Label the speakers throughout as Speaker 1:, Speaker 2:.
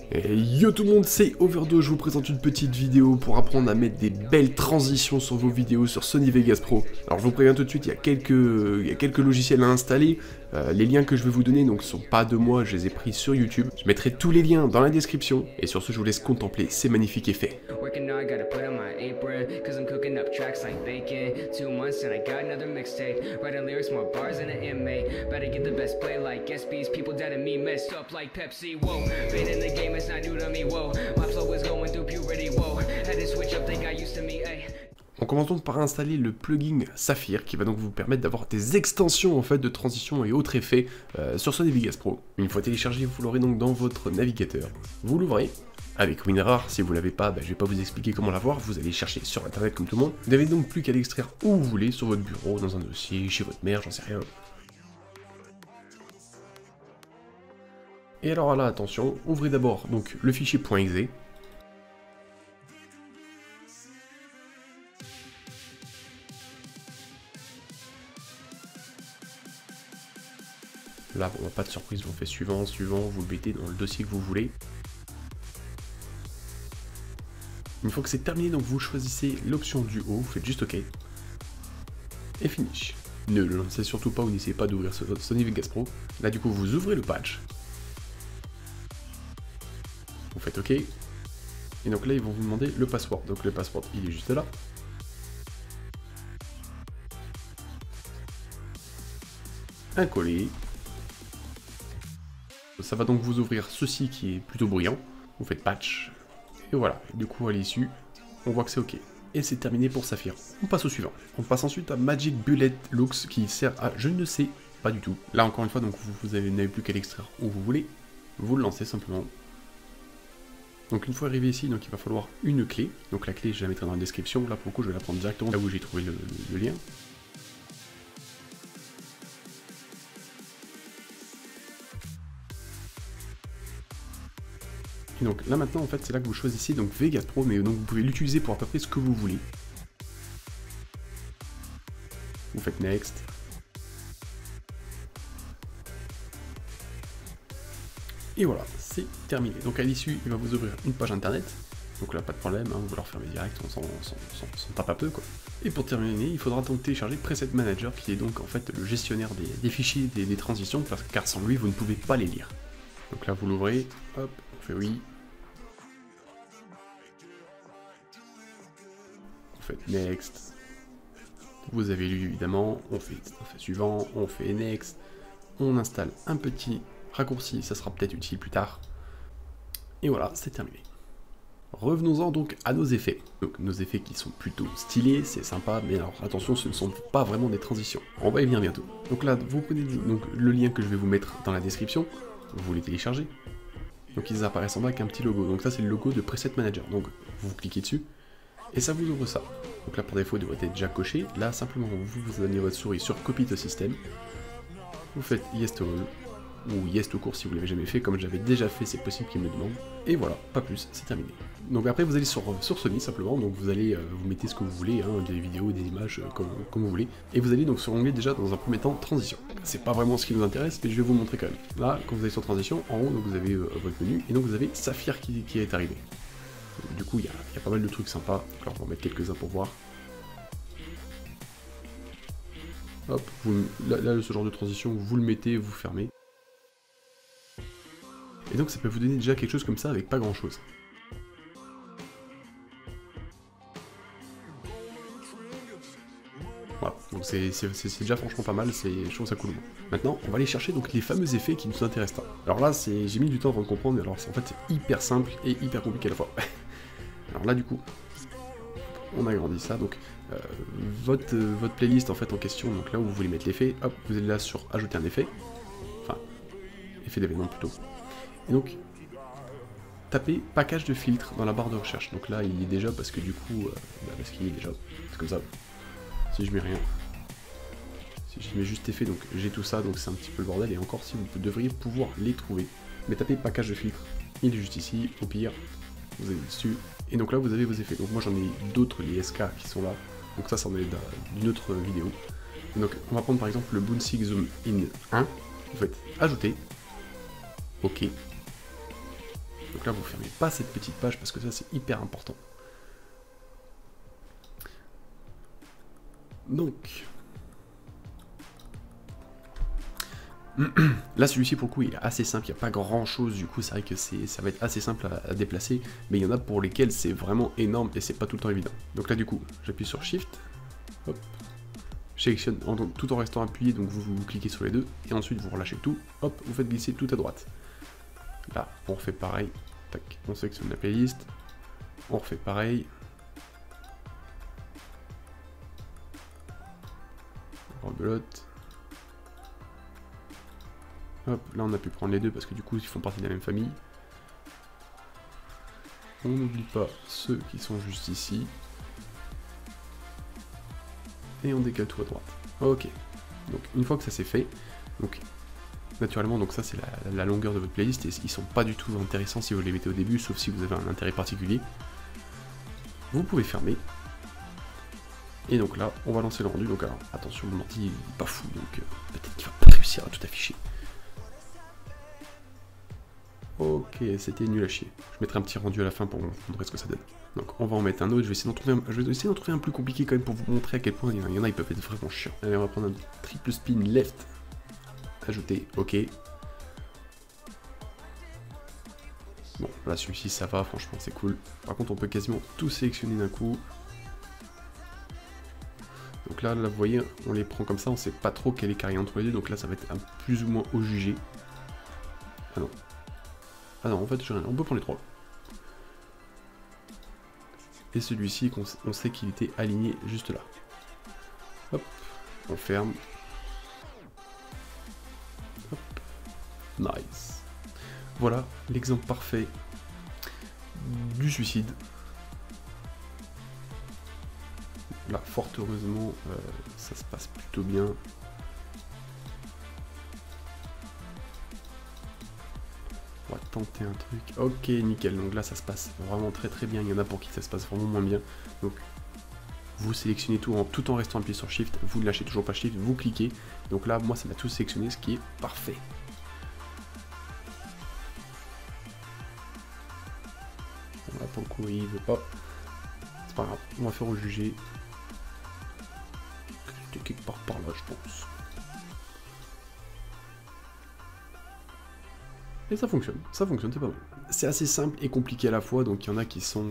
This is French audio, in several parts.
Speaker 1: Et yo tout le monde, c'est Overdose, je vous présente une petite vidéo pour apprendre à mettre des belles transitions sur vos vidéos sur Sony Vegas Pro. Alors je vous préviens tout de suite, il y a quelques logiciels à installer. Les liens que je vais vous donner donc sont pas de moi, je les ai pris sur YouTube. Je mettrai tous les liens dans la description. Et sur ce, je vous laisse contempler ces magnifiques effets. On commence donc par installer le plugin Saphir qui va donc vous permettre d'avoir des extensions en fait de transition et autres effets sur Sony Vegas Pro. Une fois téléchargé, vous l'aurez donc dans votre navigateur. Vous l'ouvrez avec WinRAR. Si vous l'avez pas, je vais pas vous expliquer comment l'avoir, vous allez chercher sur internet comme tout le monde. Vous n'avez donc plus qu'à l'extraire où vous voulez, sur votre bureau, dans un dossier, chez votre mère, j'en sais rien. Et alors là, attention, ouvrez d'abord donc le fichier .exe. Là, bon, pas de surprise, on fait suivant, vous le mettez dans le dossier que vous voulez. Une fois que c'est terminé, donc vous choisissez l'option du haut, vous faites juste OK. Et finish. Ne le lancez surtout pas ou n'essayez pas d'ouvrir Sony Vegas Pro. Là, du coup, vous ouvrez le patch. Vous faites OK. Et donc là, ils vont vous demander le password. Donc le password, il est juste là. Un coller. Ça va donc vous ouvrir ceci qui est plutôt bruyant. Vous faites patch. Et voilà. Et du coup, à l'issue, on voit que c'est OK. Et c'est terminé pour Saphir. On passe au suivant. On passe ensuite à Magic Bullet Looks qui sert à je ne sais pas du tout. Là, encore une fois, donc vous n'avez plus qu'à l'extraire où vous voulez. Vous le lancez simplement. Donc une fois arrivé ici, donc il va falloir une clé. Donc la clé, je la mettrai dans la description. Là, pour le coup, je vais la prendre directement là où j'ai trouvé le lien. Et donc là maintenant en fait c'est là que vous choisissez donc Vegas Pro, mais donc vous pouvez l'utiliser pour à peu près ce que vous voulez. Vous faites Next. Et voilà, c'est terminé. Donc à l'issue, il va vous ouvrir une page internet. Donc là pas de problème, hein, vous leur fermez direct, on s'en tape un peu quoi. Et pour terminer, il faudra donc télécharger Preset Manager qui est donc en fait le gestionnaire des fichiers, des transitions, car sans lui vous ne pouvez pas les lire. Donc là vous l'ouvrez, hop, on fait oui. Vous faites Next. Vous avez lu évidemment, on fait suivant, on fait Next. On installe un petit raccourci, ça sera peut-être utile plus tard. Et voilà, c'est terminé. Revenons-en donc à nos effets. Donc nos effets qui sont plutôt stylés, c'est sympa, mais alors attention, ce ne sont pas vraiment des transitions. On va y venir bientôt. Donc là, vous prenez donc le lien que je vais vous mettre dans la description, vous les téléchargez. Donc ils apparaissent en bas avec un petit logo. Donc ça c'est le logo de Preset Manager. Donc vous cliquez dessus et ça vous ouvre ça. Donc là par défaut il devrait être déjà coché. Là simplement vous amenez votre souris sur Copy to System. Vous faites Yes to All ou Yes to court si vous l'avez jamais fait. Comme j'avais déjà fait, c'est possible qu'il me le demande. Et voilà, pas plus, c'est terminé. Donc après vous allez sur Sony simplement. Donc vous allez vous mettez ce que vous voulez, hein, des vidéos, des images, comme vous voulez. Et vous allez donc sur l'onglet déjà dans un premier temps Transition. C'est pas vraiment ce qui nous intéresse, mais je vais vous montrer quand même. Là, quand vous allez sur Transition, en haut donc, vous avez votre menu et donc vous avez Saphir qui est arrivé. Donc, du coup, il y a pas mal de trucs sympas. Alors on va en mettre quelques-uns pour voir. Hop, là, ce genre de transition, vous le mettez, vous fermez. Et donc ça peut vous donner déjà quelque chose comme ça avec pas grand chose. Voilà, donc c'est déjà franchement pas mal, je trouve ça cool. Maintenant, on va aller chercher donc les fameux effets qui nous intéressent pas. Alors là, j'ai mis du temps avant de comprendre, mais alors en fait c'est hyper simple et hyper compliqué à la fois. Alors là du coup, on agrandit ça, donc votre playlist en fait en question, donc là où vous voulez mettre l'effet, hop, vous allez là sur ajouter un effet, enfin, effet d'événement plutôt. Et donc, tapez package de filtres dans la barre de recherche. Donc là, il y est déjà parce que du coup, parce qu'il y est déjà, c'est comme ça. Si je mets rien, si je mets juste effet, donc j'ai tout ça, donc c'est un petit peu le bordel. Et encore, si vous devriez pouvoir les trouver, mais tapez package de filtres, il est juste ici. Au pire, vous allez dessus. Et donc là, vous avez vos effets. Donc moi, j'en ai d'autres, les SK qui sont là. Donc ça, c'en est d'une autre vidéo. Et donc, on va prendre par exemple le Bouncing Zoom In 1. Vous faites ajouter. OK. Donc là, vous ne fermez pas cette petite page parce que ça, c'est hyper important. Donc, là, celui-ci, pour le coup, il est assez simple. Il n'y a pas grand-chose, du coup, c'est vrai que ça va être assez simple à déplacer. Mais il y en a pour lesquels c'est vraiment énorme et c'est pas tout le temps évident. Donc là, du coup, j'appuie sur Shift. Hop. Je sélectionne tout en restant appuyé, donc vous cliquez sur les deux. Et ensuite, vous relâchez tout. Hop, vous faites glisser tout à droite. Là, on refait pareil. Tac, on sélectionne la playlist. On refait pareil. On rebelote. Hop, là on a pu prendre les deux parce que du coup ils font partie de la même famille. On n'oublie pas ceux qui sont juste ici. Et on décale tout à droite. Ok. Donc une fois que ça c'est fait, donc naturellement donc ça c'est la longueur de votre playlist et ils sont pas du tout intéressants si vous les mettez au début, sauf si vous avez un intérêt particulier. Vous pouvez fermer. Et donc là, on va lancer le rendu. Donc alors, attention, mon ordi est pas fou, donc peut-être qu'il va pas réussir à tout afficher. Ok, c'était nul à chier. Je mettrai un petit rendu à la fin pour vous montrer ce que ça donne. Donc on va en mettre un autre, je vais essayer d'en trouver un plus compliqué quand même pour vous montrer à quel point il y en a, ils peuvent être vraiment chiants. Allez, on va prendre un triple spin left. Ajouter, ok. Bon, là celui-ci ça va, franchement c'est cool. Par contre on peut quasiment tout sélectionner d'un coup. Donc là, vous voyez, on les prend comme ça, on sait pas trop quel est carré entre les deux, donc là ça va être un plus ou moins au jugé. Ah non. Ah non, en fait, on peut prendre les trois. Et celui-ci, on sait qu'il était aligné juste là. Hop, on ferme. Hop, nice. Voilà l'exemple parfait du suicide. Là, fort heureusement, ça se passe plutôt bien. On va tenter un truc. Ok, nickel. Donc là, ça se passe vraiment très très bien. Il y en a pour qui ça se passe vraiment moins bien. Donc, vous sélectionnez tout en restant appuyé sur Shift. Vous ne lâchez toujours pas Shift. Vous cliquez. Donc là, moi, ça m'a tout sélectionné, ce qui est parfait. Bon, là, pour le coup, il veut pas. C'est pas grave. On va faire au jugé. C'était quelque part par là, je pense. Et ça fonctionne, c'est pas mal. C'est assez simple et compliqué à la fois, donc il y en a qui sont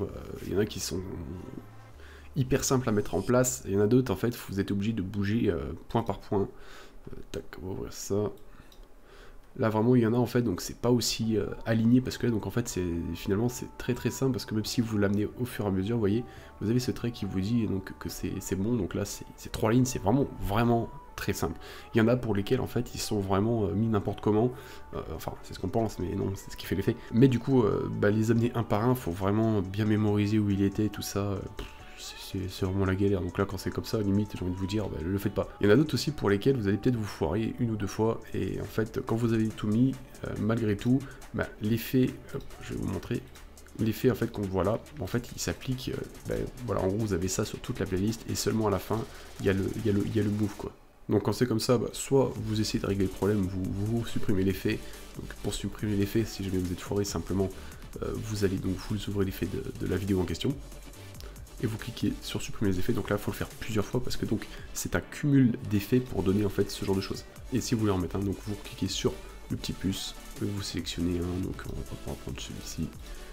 Speaker 1: hyper simples à mettre en place, et il y en a d'autres, en fait, vous êtes obligé de bouger point par point. Tac, on va ouvrir ça. Là, vraiment, il y en a, en fait, donc c'est pas aussi aligné, parce que là, donc en fait, finalement, c'est très très simple, parce que même si vous l'amenez au fur et à mesure, vous voyez, vous avez ce trait qui vous dit donc, que c'est bon, donc là, c'est 3 lignes, c'est vraiment très simple. Il y en a pour lesquels en fait ils sont vraiment mis n'importe comment, enfin c'est ce qu'on pense mais non c'est ce qui fait l'effet. Mais du coup les amener un par un, faut vraiment bien mémoriser où il était, tout ça, c'est vraiment la galère. Donc là quand c'est comme ça, limite j'ai envie de vous dire, le faites pas. Il y en a d'autres aussi pour lesquels vous allez peut-être vous foirer une ou deux fois et en fait quand vous avez tout mis, malgré tout, l'effet, je vais vous montrer, l'effet en fait qu'on voit là, en fait il s'applique, voilà en gros vous avez ça sur toute la playlist et seulement à la fin il y a le move quoi. Donc quand c'est comme ça, soit vous essayez de régler le problème, vous supprimez l'effet. Donc pour supprimer l'effet, si jamais vous êtes foiré, simplement vous allez donc vous ouvrez l'effet de la vidéo en question et vous cliquez sur supprimer les effets. Donc là il faut le faire plusieurs fois parce que donc c'est un cumul d'effets pour donner en fait ce genre de choses. Et si vous voulez en mettre un, donc vous cliquez sur le petit plus, vous sélectionnez un, donc on va prendre celui-ci.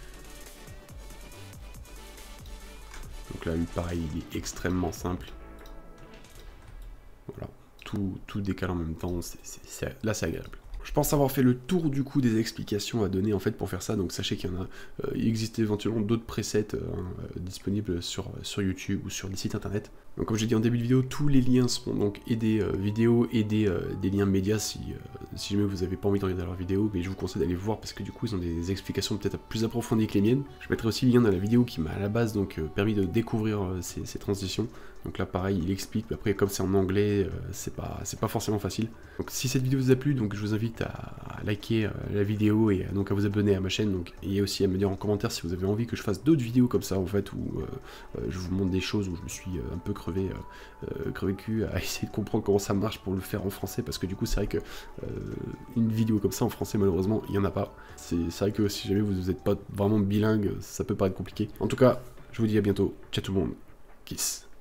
Speaker 1: Donc là lui pareil, il est extrêmement simple. Voilà. Tout décale en même temps, là c'est agréable. Je pense avoir fait le tour du coup des explications à donner en fait pour faire ça, donc sachez qu'il y en a, il existe éventuellement d'autres presets disponibles sur YouTube ou sur des sites internet. Donc comme j'ai dit en début de vidéo, tous les liens seront donc et des vidéos et des liens médias si jamais vous n'avez pas envie de regarder leur vidéo, mais je vous conseille d'aller voir parce que du coup ils ont des explications peut-être plus approfondies que les miennes. Je mettrai aussi le lien dans la vidéo qui m'a à la base donc permis de découvrir ces transitions. Donc là pareil il explique, mais après comme c'est en anglais c'est pas forcément facile. Donc si cette vidéo vous a plu, donc je vous invite invite à liker la vidéo et donc à vous abonner à ma chaîne, donc, et aussi à me dire en commentaire si vous avez envie que je fasse d'autres vidéos comme ça en fait, où je vous montre des choses où je me suis un peu crevé le cul à essayer de comprendre comment ça marche pour le faire en français, parce que du coup c'est vrai que une vidéo comme ça en français malheureusement il n'y en a pas. C'est vrai que si jamais vous n'êtes pas vraiment bilingue, ça peut paraître compliqué. En tout cas, je vous dis à bientôt, ciao tout le monde, kiss.